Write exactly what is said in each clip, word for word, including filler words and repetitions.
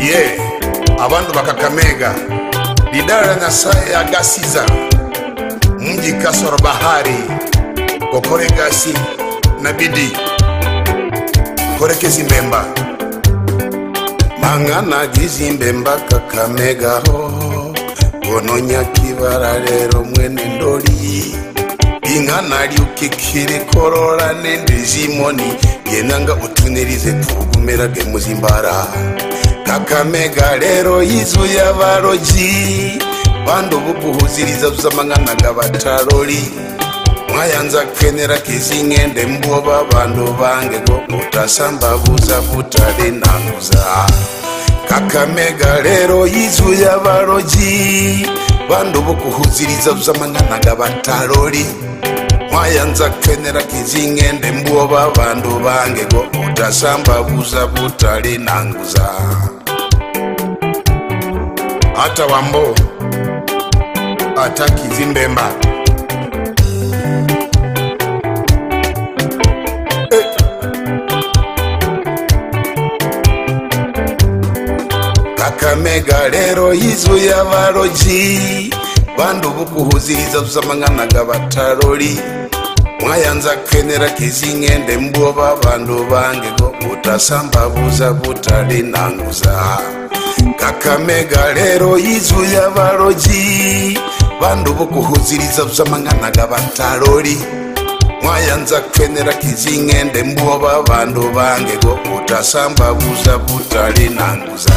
ye abantu bakakamega lidara na saya agasiza mji kasoro bahari kokore gasi na bidi koreke zimbemba mangana gizimbemba kakamega ho gononya kibara rero mwene ndoli ingana liukikiri korora nendizimoni yenanga utunirize tugumerage muzimbara kakamega rero yizu y'abaroji bando bukuhuziriza tuzamangana gabataroli mwayanza kenera kizingende mboba bando bange go utasamba buza butale nanuza kakamega rero yizu y'abaroji bando bukuhuziriza tuzamangana gabataroli mwayanza kenera kizingende mboba bando bange go utasamba buza butale nanuza ata wambo ata kizimbemba eh. Kakamega rero yizu y'abaroji bandu bukuhuziriza tuzamangana gabataroli mwayanza kenera kizingende mboba bandu bange go utasamba buza butale nanguza kakamega rero yizu y'abaroji bandu bukuhuziriza tuzamangana gabataroli mwayanza kenera kizingende mboba bandu bange go utasamba buza butale nanguza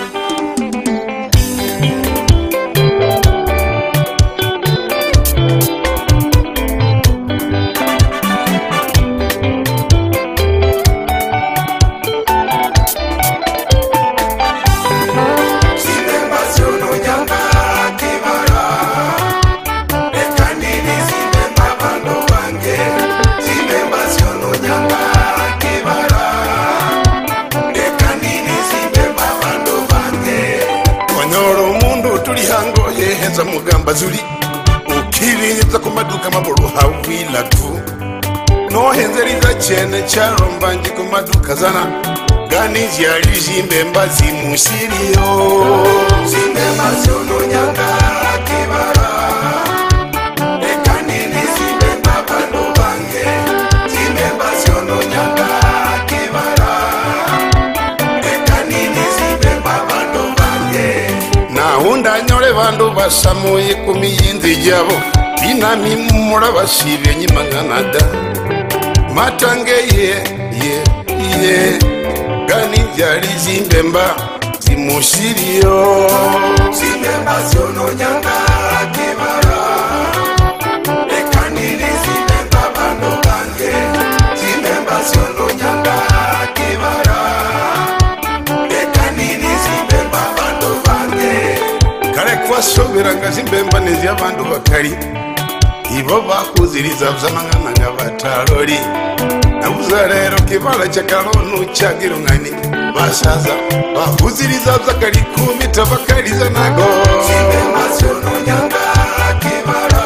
mugamba zuli ukibiriza ku maduka mabulu hawila tu nohenzeriza chene charomba nji ku maduka zana gani zyali zimbemba zimusiriyo zimbemba zyono nyanga kibara ekanini zimbemba bando bange zimbemba zyono nyanga kibara ekanini zimbemba bando bange na unda nyole bandu basamuye ku miyinzi jabo binami mumura basibye nyimanganada matange ye ye ye gani jali zimbemba zimusiriyo zimbemba zyono nyanga kibara ekanini zimbemba bando bange zimbemba zyono nyanga kibara ekanini zimbemba bando bange kale kwasoberanga zimbemba nezi abantu bakali ibo bakuziriza tuzamangana gabataroli nabuza rero kibala chakalonu chagirungani basaza bakuziriza zakali kumi tabakaliza nago zimbemba zyono nyanga kibala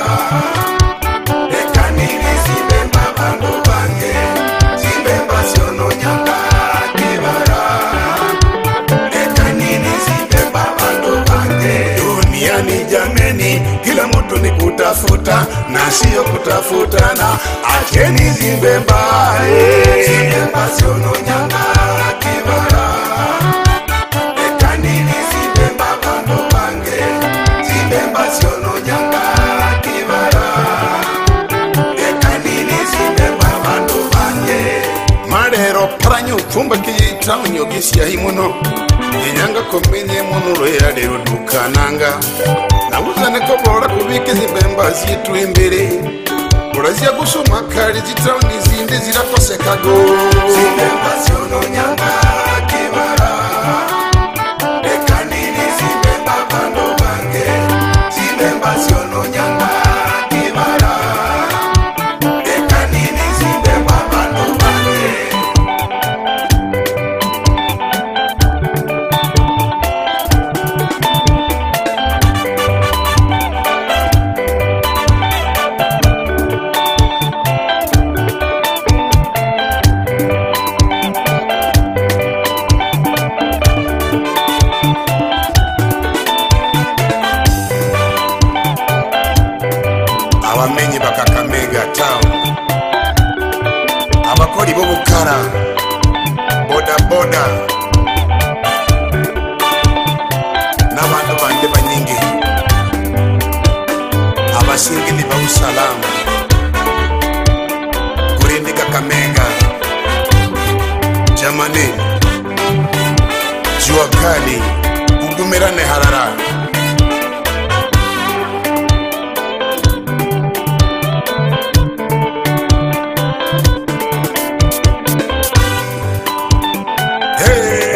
ekanini zimbemba bando bange zimbemba zyono nyanga kibala ekanini zimbemba bando bange duniani jameni kila mtu ni kutafuta na sio kutafutana acheni zimbemba zimbemba zyono nyanga kibala ekanini zimbemba bando bange zimbemba zyono nyanga kibala ekanini zimbemba bando bange marero paranyo kumba kiyita unyogisia himuno inyanga komenye munulo ya lero dukananga nabuzane ko bora kubike zimbemba zitu imbere urazia gusoma kali zitawuni zinde zirakosekago zimbemba zyono nyanga kibara ekanini zimbemba bando bange zimbemba zyono nyanga kibara ekanini zimbemba bando bange boda n'abantu bande banyingi abasingili ba usalama kurindi Kakamega Jamani jua kali ugumirane harara hey